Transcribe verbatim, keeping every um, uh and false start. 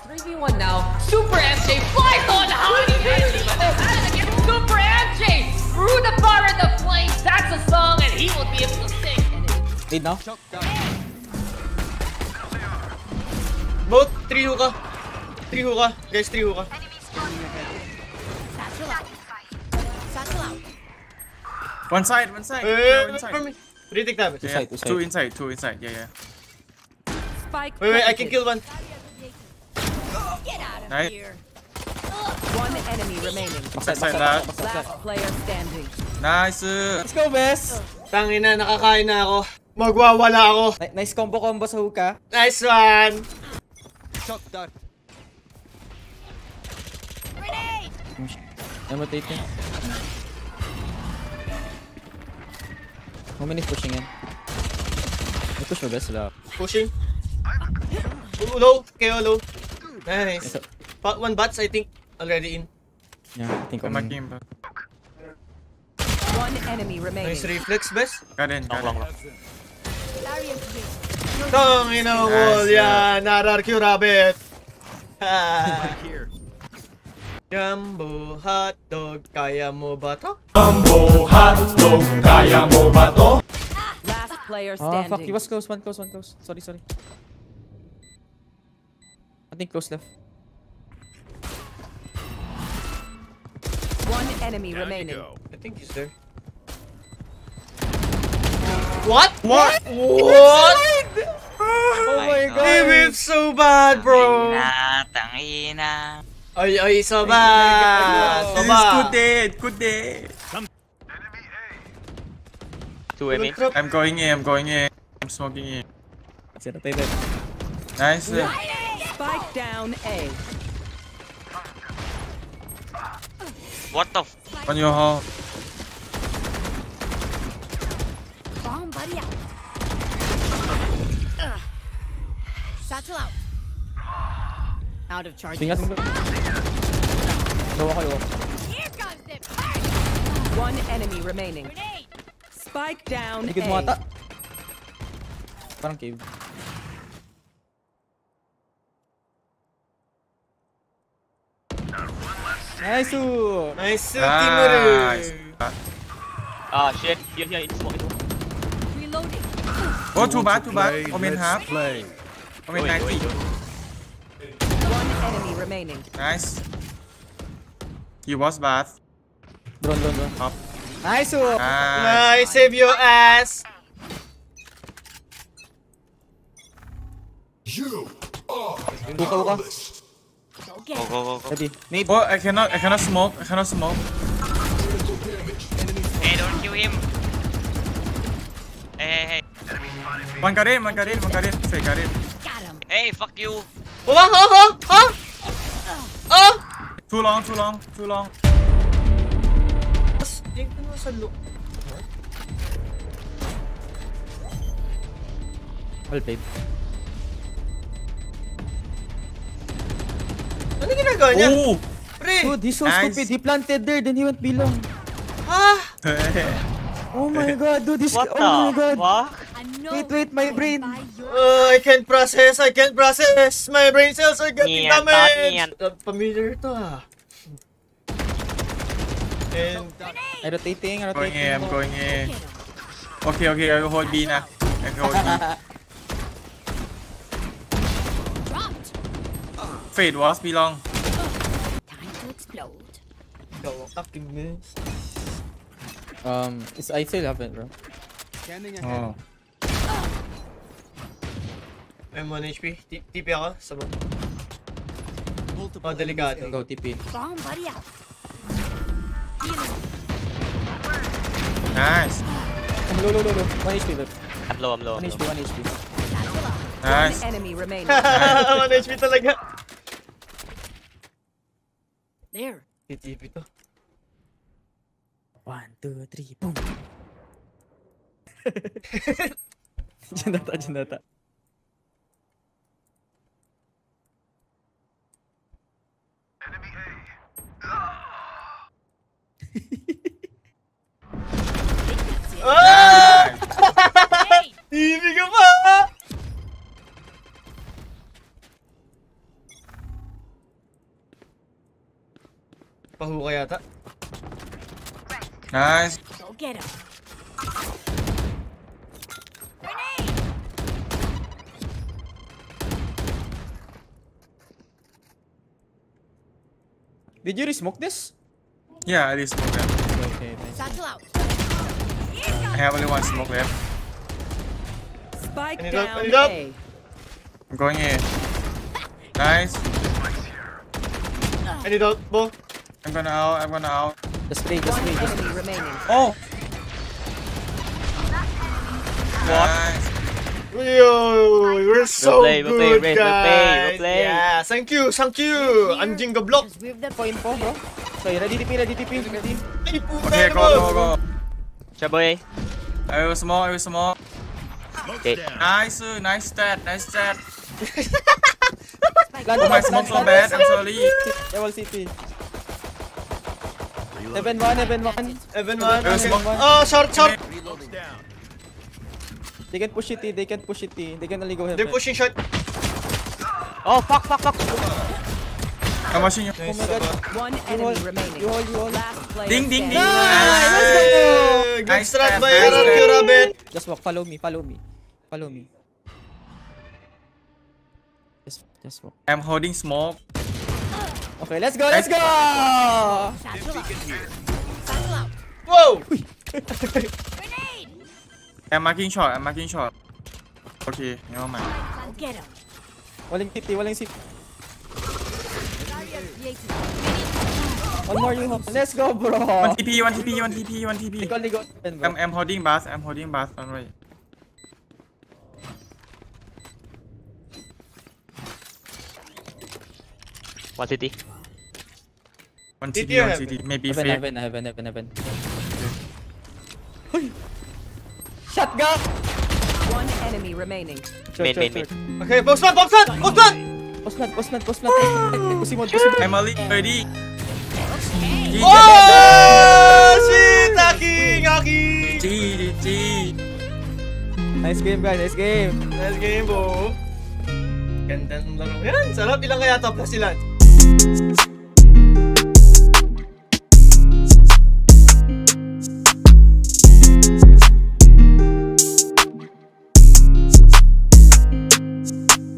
three v one now. Super M J flies on high. Super M J through the fire and the flames. That's a song, and he will be able to sing. Lead now. Both three hookah. Three hookah. Guys, three hookah. One side, one side. Uh, yeah, one side. For me. Retake that. Yeah, side, two side. two inside, two inside. Yeah, yeah. Spike. Wait, wait, I can kill one. Get out of Nice. here. One enemy remaining. Side, side that. Last player standing. Nice. Let's go, best. Tangina, nakakain na ako. Magwawala ako. N nice combo combo sa hookah. Nice one. Shot dart. Grenade. I'm rotating. How many is pushing in? I push my best lah. Pushing. Ooh, low. K O low. Nice. But one bats, I think, already in. Yeah, I think I'm... I'm game. One enemy remaining. Nice reflex, best. Got in, got in. Tangina, wall yan. R R Q rabbit. Jumbo hotdog, kaya mo ba to? Jumbo hotdog, kaya mo ba to? Last player Oh, standing. fuck. He was close. One close, one close. Sorry, sorry. I think close left. One enemy remaining. I think he's there. What? What? What? Oh my god. Damn, it's so bad, bro. Tangina, tangina. Ay, ay, so bad. So This is bad. good day, good day. Two M. I'm going in, I'm going in. I'm smoking in. That's it, rotated. Nice. Spike down A. What the f? On your hall. Bomb buddy out. Satchel out. Out of charge. Swing natin. Low ako, low ako. Here comes the party. One enemy remaining. Spike down Likod mo ata. A. Parang cave. Nice! -oo. Nice, Nice. Timur. Ah, shit. Here, here, it's smoke. Reloading. Oh, too bad, too bad. Omen half. Play. Omen ninety. One enemy remaining. Nice. He was bad. Drone, drone, drone. Up. Nice! -oo. Nice. Nice, save your ass. You are Hookah, hookah. Go, go, go, go. Ready. Nade. Oh, I cannot, I cannot smoke. I cannot smoke. Hey, don't kill him. Hey, hey, hey. One got in, one got in, one got in. Say, got in. Got him. Hey, fuck you. Oh, oh, oh, oh. Oh. Too long, too long, too long. Tingnan mo sa loob. Well played. Ano ginagawa niya? Oh! Pre! Dude, he's so Nice. stupid. He planted there, then he went below. Ha? Oh my god, dude, this What oh my the god. fuck? Wait, wait, my brain. Uh, I can't process, I can't process. My brain cells are getting Niyan, damaged. niyan. Uh, familiar to ah. And I'm rotating, I'm Going rotating. in, I'm going in. Okay, okay, I will hold B na. I will hold B. Fade was belong. Time to explode. go fucking miss. Um, it's, I still have it, bro. Oh. I'm one H P. T TP ako sa baba. Oh, delikado. Go, T P. Bomb buddy out. Nice. Oh, low, low, low, low. one H P left. I'm low, I'm low. one I'm H P, low. one H P. Nice. One enemy remaining. one H P talaga. There. T P to. One, two, three, boom. Dyan data, dyan data. Ah! Hey! T V ka pa! Pahuka yata. Nice. Go get him. Did you re-smoke this? Yeah, I just smoke them. Okay, nice. Satchel out. I have only one smoke left. Spike End it up, down end it up. A. I'm going in. Nice. I need out, Bo. I'm gonna out. I'm gonna out. Just spray, just One spray, just enemy remaining. Oh. Nice. Yo, we're so play, we'll good, play, Raze, we'll guys. play, we'll play. Yeah, thank you, thank you. Anjing gablok. Just whip the for info, bro. So, ready T P, ready T P, ready. Ay, puta Okay, na, go, Bo. go, go. Chaboy. I will smoke. I will smoke. Okay. Nice, nice stat, nice stat. Land, Oh, my land, smoke land, so land. bad. I'm sorry. Level C T. Heaven one, heaven one. Evan man. Yo, smoke. Oh, short, short. They can push it, they can push it, they can only go heaven. They're pushing short. Oh, fuck, fuck, fuck. I'm watching you. Oh my god. One You enemy hold, remaining. you hold, you hold. Last player Ding, ding, ding. standing. Hey, good Nice strat strat, by nice R R Q strat. Rabbit. Just walk, follow me, follow me. Follow me. Just, just walk. I'm holding smoke. Okay, let's go, let's go! Satchel out. Satchel out. Whoa. Grenade. I'm marking shot. I'm marking shot. Okay, never mind. Go get him. Walang city, walang city. Barrier created. One more you have. Let's go, bro! One T P, one T P, one T P, one T P. They only go heaven, bro. I'm, I'm holding bus. I'm holding bus. Don't worry. One city. One City T P, or one heaven? T P. Maybe Heaven, fake. heaven, heaven, heaven, heaven. Hoy! Shotgun! One enemy remaining. Short, Main, short, main, main. short. Okay, box plant, box plant, box plant. Post plant, post plant, post plant, post plant. Pussy mode, pussy mode. I'm only thirty. G, Oh, shit, Aki, Aki. G, G, G. Nice game, guys, nice game. Nice game, Bo. Ganda ng laro yan. Sarap, ilang kaya top na sila?